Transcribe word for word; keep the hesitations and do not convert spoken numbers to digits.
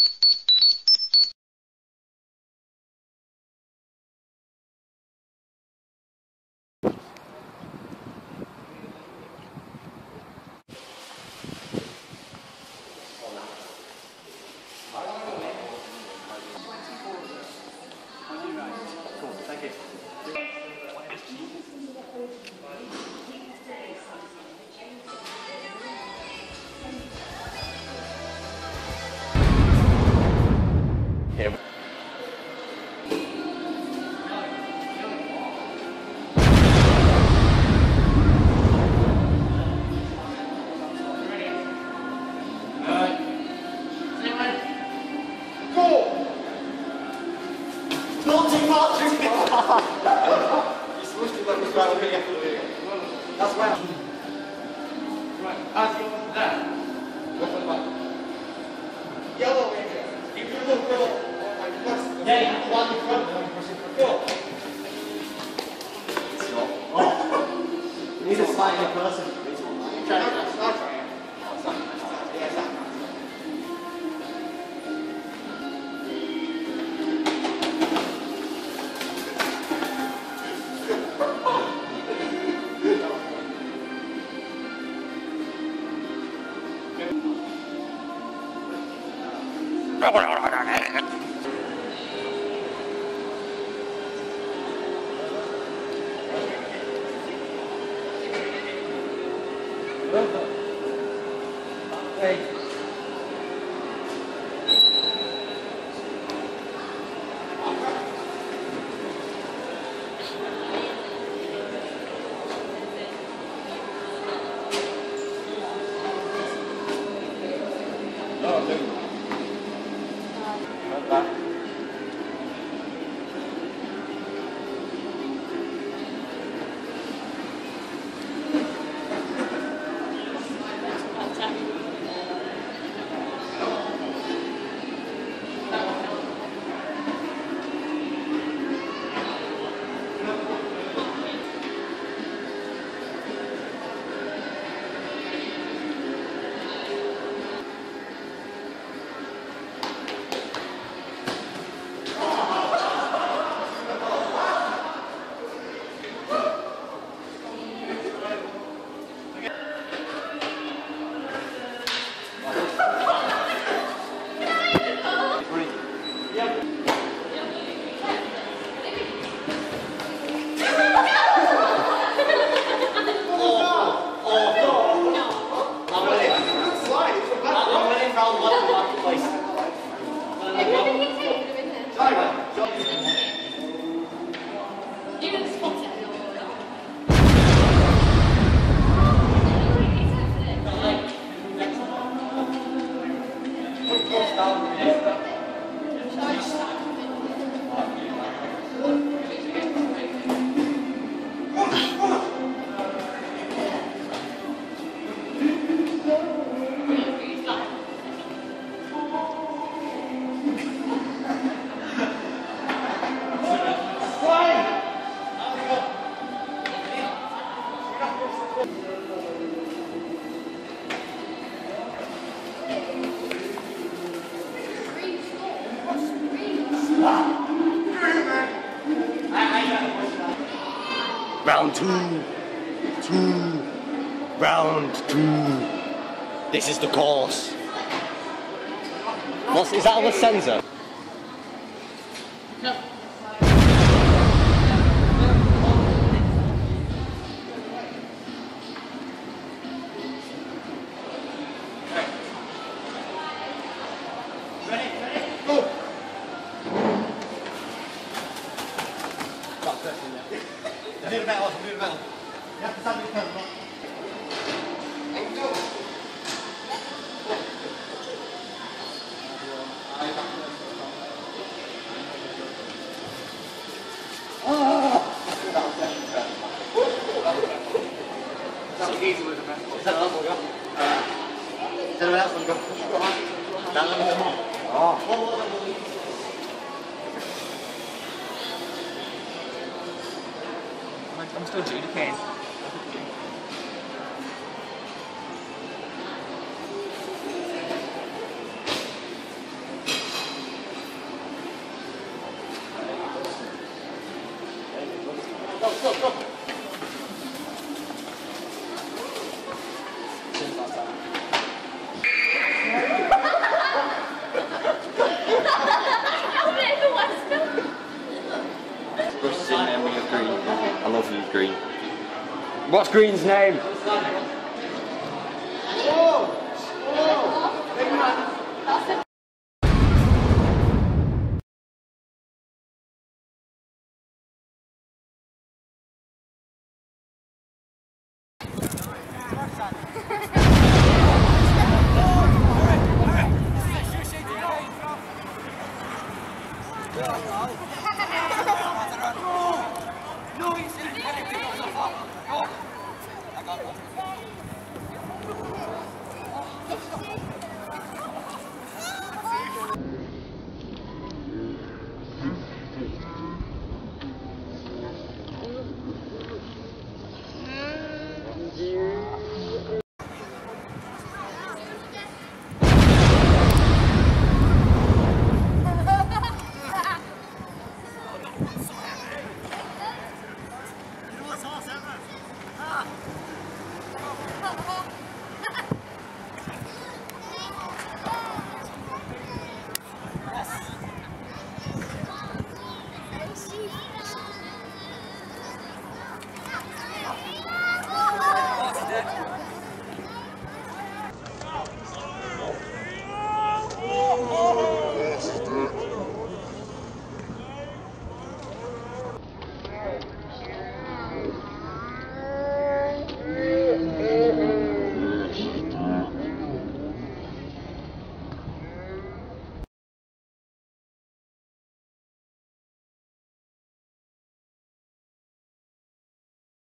Him. That's right. Right. As you there. Go for the back. Yellow ranger. If you look for the yeah, yeah. One in front of them, pushing for go. Stop. Oh. You need a slightly person. Try to start. Hey. No, I Round two, two, round two. This is the course. What's, is that a Licenza? No. Do the metal, do the metal. You have to stand with the metal. That's easy with the metal. Is that else one go? Is that else one go? That one go. Oh. I'm still adjudicating. go, go. Brush's in memory of Green. I love you, Green. What's Green's name? Whoa! Whoa! Big man. All right, all right.